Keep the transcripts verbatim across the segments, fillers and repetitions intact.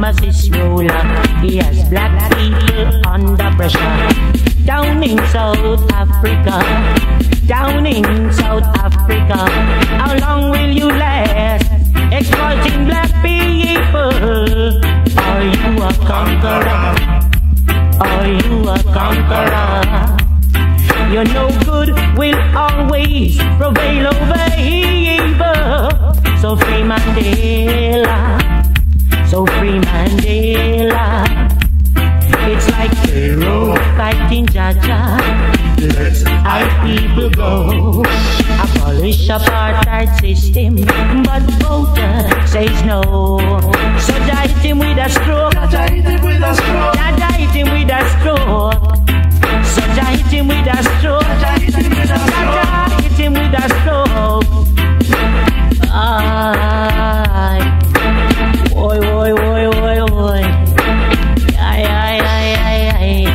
pharmacist ruler. He has black people under pressure. Down in South Africa, down in South Africa, how long will you last? Exploiting black people. Are you a conqueror? Are you a conqueror? Your no good will always prevail over evil. So free Mandela, so free Mandela. It's like Pharaoh fighting Jaja. Let our people go. Abolish apartheid system, but voter says no. So Jaja hit him with a stroke. Jaja hit him with a stroke. Jaja hit him with a stroke. So Jaja hit him with a stroke. Jaja hit him with a stroke. Jaja hit him with a stroke. Aye. Oi, oi, oi, oi, oi. Aye, aye, aye, aye, aye.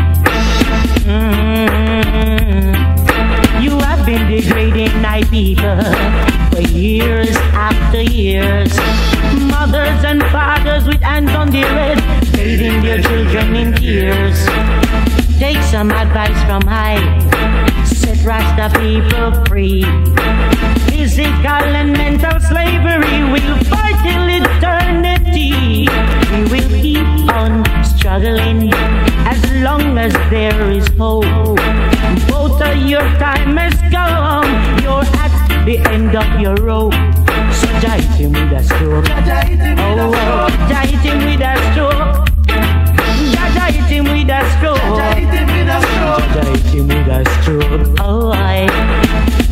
Mm-hmm. You have been degrading my people for years after years. Mothers and fathers with hands on their heads, bathing their children in tears. Take some advice from high, set Rasta people free. Physical and mental slavery will fight till eternity. We will keep on struggling as long as there is hope. Both of your time has come, you're at the end of your rope. So Jaja hit him with a stroke. Jaja hit him with a stroke. Jaja hit him with a stroke. Jaja hit him with a stroke. Jaja hit him with a stroke. Jaja hit him with a stroke. Oh, I.